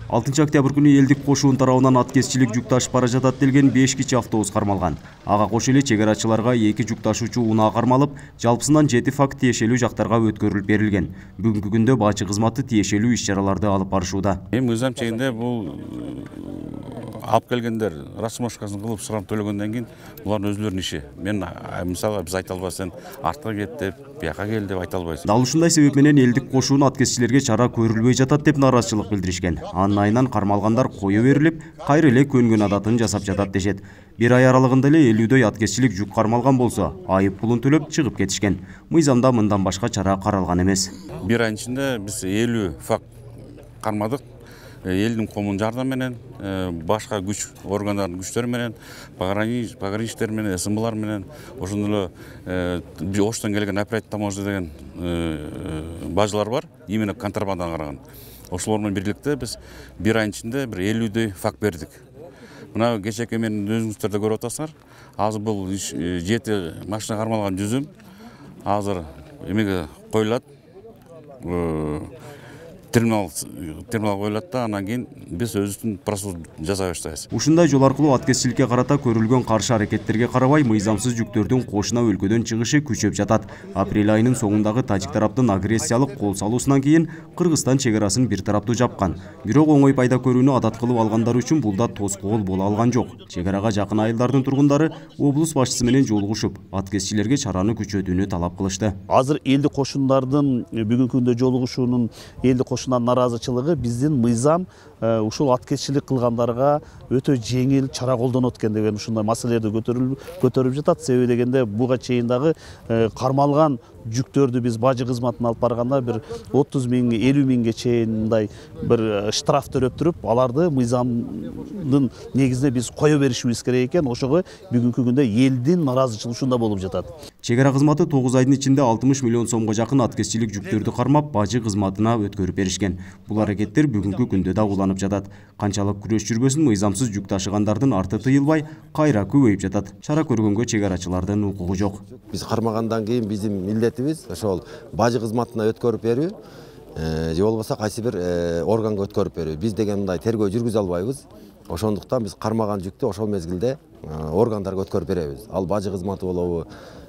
6 октябрь күнү элдик кошуун тарабынан аткезчилик жүк ташып бара жатат делген 5 кичи автобус кармалган. Ага кошо эле чек арачыларга 2 жүк ташуучу унаа кармалып, жалпысынан 7 факт тиешелүү жактарга өткөрүлүп берилген. Бүгүнкү күндө бажы кызматы тиешелүү иш-чараларды алып барышууда. Мыйзам чегинде бул алып келгендер расмошкасын кылып сурап төлөгөндөн кийин булардын өзүлөрүнүн иши. Мен мисалга биз айта албайбыз, сен артка кет деп, бияка кел деп айта албайбыз. Дал ушундай себеп менен элдик кошуун аткезчилерге чара көрүлбөй жатат деп нааразычылык билдиришкен. Анын айынан кармалгандар кое берилип, кайра эле көнгөн адатын жасап жатат дешет. Bir ай аралыгында эле 50дөй аткезчилик жүк кармалган болсо, айып пулун төлөп чыгып кетишкен. Мыйзамда мындан башка чара каралган эмес. Bir айдын ичинде биз 50 факт кармадык. Элдин комун жардам менен, башка күч органдардын күчтөрү менен, пограничниктер менен, СМБлар менен, ошондой эле Оштон келген оперативдик таможня деген бажылар бар, именно контрабандадан караган. Ошолор менен бирликте биз bir айдын ичинде bir 50дөй факт бердик. Мына кечээки менин өзүңүздөр да көрүп атасыңар. Азыр бул 7 машина кармалган жүзүм азыр эмеге коюлат. Терминал коюлат да, анан кийин биз өзүбүздүн процедура жасай баштайбыз. Ушундай жол аркылуу аткезчиликке карата көрүлгөн каршы аракеттерге карабай, мыйзамсыз жүктөрдүн кошуна өлкөдөн чыгышы күчөп жатат. Апрель айынын соңундагы тажик тараптын агрессиялык кол салуусунан кийин Кыргызстан чек арасын бир тараптуу жапкан. Бирок оңой пайда көрүүнү адат кылып алгандар үчүн бул да тоскоол боло алган жок. Чек арага жакын айылдардын тургундары облус башчысы менен жолугушуп, аткезчилерге чараны күчөтүүнү талап кылышты. Азыр элдик кошундардын бүгүнкү күндө жолугушуунун элдик кошундан наразычылыгы биздин мыйзам ушул аткезчилик кылгандарга өтө жеңил чара колдонот экен деген ушундай маселелерди көтөрүп жатат. Себеби дегенде буга чейин дагы кармалган жүктөрдү биз бажы кызматына алып барганда бир 30 миң, 50 миңге чейин мындай бир штраф төлөп туруп, аларды мыйзамдын негизинде биз кое беришибиз керек экен. Ошого бүгүнкү күндө элдин наразычылыгы ушунда болуп жатат. Чек ара кызматы 9 айдын ичинде 60 миллион сомго жакын аткезчилик жүктөрдү кармап, бажы кызматына өткөрүп беришкен. Бул аракеттер бүгүнкү күндө да уланып жатат. Канчалык күрөш жүрбөсүн, мыйзамсыз жүк ташыгандардын арты тыйылбай, кайра көбөйүп жатат. Чара көргөнгө чек арачылардын укугу жок. Биз кармагандан кийин биздин милдетибиз ошол бажы кызматына өткөрүп берүү, же болбосо кайсы бир органга өткөрүп берүү. Биз деген мындай тергөө жүргүзө албайбыз. Ошондуктан биз кармаган жүктү ошол мезгилде органдарга өткөрүп беребиз. Ал бажы кызматы болобу,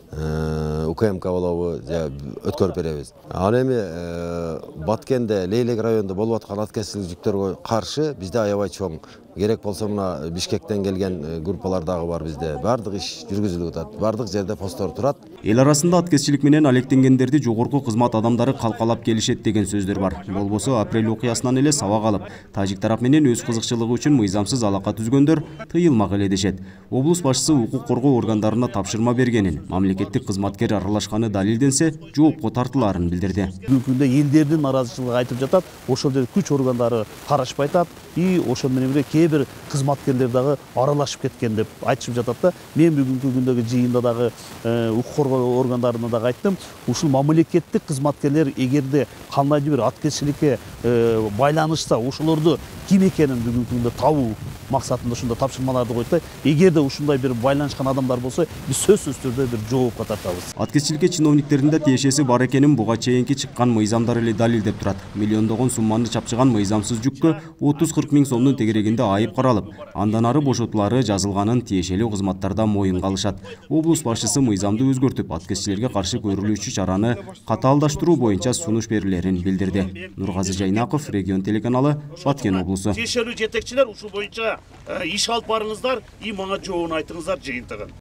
УКМК болобу, өткөрүп беребиз. Ал эми Баткенде, Лейлек районунда болуп аткан аткезчилик жүктөргө каршы бизде аябай чоң. Керек болсо мына Бишкектен келген группалар дагы бар бизде. Бардык иш жүргүзүлүп атат. Бардык жерде посттор турат. Эл арасында аткезчилик менен алектенгендерди жогорку кызмат адамдары калкалап келишет деген сөздөр бар. Болбосо апрель окуясынан эле сабак алып, тажик тарап менен өз кызыкчылыгы үчүн мыйзамсыз алака түзгөндөр тыйылмак эле дешет. Облус башчысы укук коргоо органдарына тапшырма бергенин, мамлекеттик кызматкер аралашканы далилденсе, жоопко тартылаарын билдирди. Бүгүнкү күндө элдердин наразычылыгы айтып жатат. Ошол жерде күч органдары карашпай атат. Ошол менен бирге кээ бир кызматкерлер дагы аралашып кеткен деп айтышып жатат да. Мен бүгүнкү күндөгү жыйында дагы укук коргоо органдарына дагы айттым. Ушул мамлекеттик кызматкерлер эгерде кандайдыр бир аткезчиликке байланышса, ошолорду ким экенин бүгүнкү күндө табуу максатында ушундай тапшырмаларды койду да. Эгерде ушундай бир байланышкан адамдар болсо, биз сөзсүз түрдө бир жоопко тартабыз. Аткезчиликке чиновниктердин да тиешеси бар экенин буга чейинки чыккан мыйзамдар эле далилдеп турат. Миллиондогон сумманы чапчыган мыйзамсыз жүккө 30-40 миң сомдун тегерегинде айып каралып, андан ары бошотулары жазылганын тиешелүү кызматтарда моюнга алышат. Облус башчысы мыйзамды өзгөртүп, аткезчилерге каршы көрүлүүчү чараны катаалдаштыруу боюнча сунуш берилерин билдирди. Нургазы Жайнаков, Регион телеканалы, Баткен облусу. Тиешелүү жетекчилер ушул боюнча иш алып барыңыздар, мага жообун айтыңыздар жыйынтыгын.